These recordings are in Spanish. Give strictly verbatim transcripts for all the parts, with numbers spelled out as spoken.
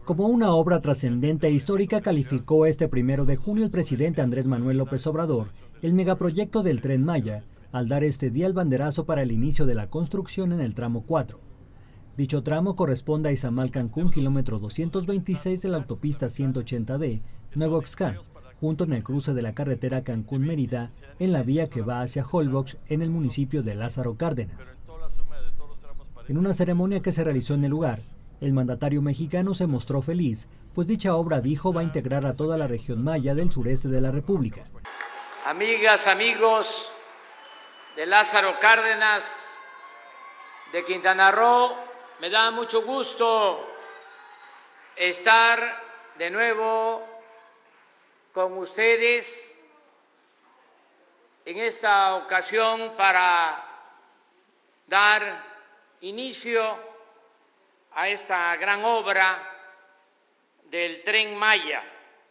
Como una obra trascendente e histórica calificó este primero de junio el presidente Andrés Manuel López Obrador el megaproyecto del Tren Maya, al dar este día el banderazo para el inicio de la construcción en el tramo cuatro. Dicho tramo corresponde a Izamal-Cancún, kilómetro doscientos veintiséis de la autopista ciento ochenta D, Nuevo Excán, junto en el cruce de la carretera Cancún-Mérida, en la vía que va hacia Holbox, en el municipio de Lázaro Cárdenas. En una ceremonia que se realizó en el lugar, el mandatario mexicano se mostró feliz, pues dicha obra, dijo, va a integrar a toda la región maya del sureste de la República. Amigas, amigos de Lázaro Cárdenas, de Quintana Roo, me da mucho gusto estar de nuevo con ustedes en esta ocasión para dar inicio a esta gran obra del Tren Maya.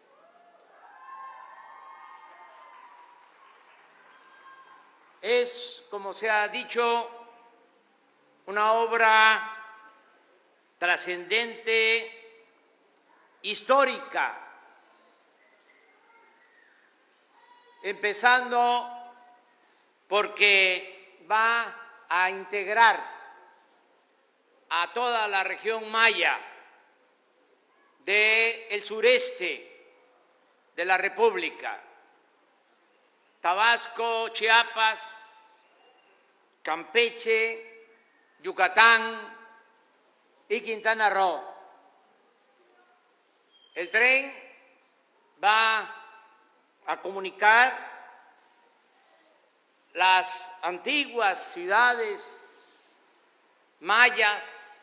Es, como se ha dicho, una obra trascendente, histórica, empezando porque va a integrar a toda la región maya del sureste de la República, Tabasco, Chiapas, Campeche, Yucatán y Quintana Roo. El tren va a comunicar las antiguas ciudades mayas,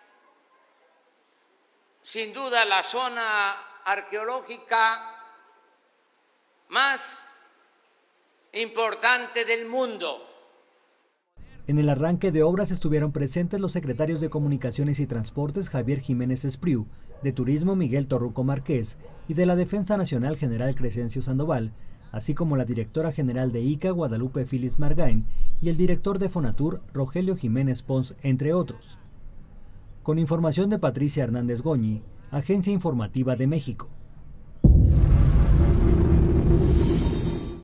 sin duda la zona arqueológica más importante del mundo. En el arranque de obras estuvieron presentes los secretarios de Comunicaciones y Transportes Javier Jiménez Espriu, de Turismo Miguel Torruco Márquez y de la Defensa Nacional General Crescencio Sandoval, así como la directora general de I C A Guadalupe Félix Margain y el director de Fonatur Rogelio Jiménez Pons, entre otros. Con información de Patricia Hernández Goñi, Agencia Informativa de México.